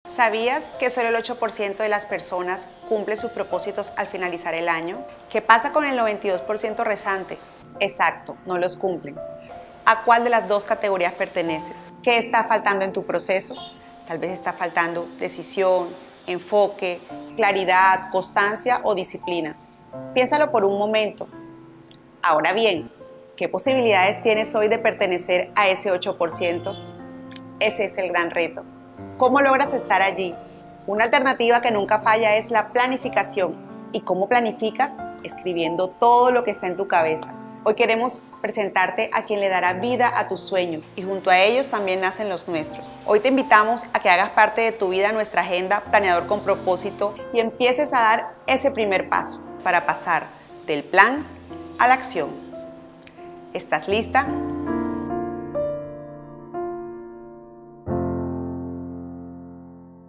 ¿Sabías que solo el 8% de las personas cumple sus propósitos al finalizar el año? ¿Qué pasa con el 92% restante? Exacto, no los cumplen. ¿A cuál de las dos categorías perteneces? ¿Qué está faltando en tu proceso? Tal vez está faltando decisión, enfoque, claridad, constancia o disciplina. Piénsalo por un momento. Ahora bien, ¿qué posibilidades tienes hoy de pertenecer a ese 8%? Ese es el gran reto. ¿Cómo logras estar allí? Una alternativa que nunca falla es la planificación. ¿Y cómo planificas? Escribiendo todo lo que está en tu cabeza. Hoy queremos presentarte a quien le dará vida a tus sueños y junto a ellos también nacen los nuestros. Hoy te invitamos a que hagas parte de tu vida nuestra agenda Planeador con Propósito y empieces a dar ese primer paso para pasar del plan a la acción. ¿Estás lista?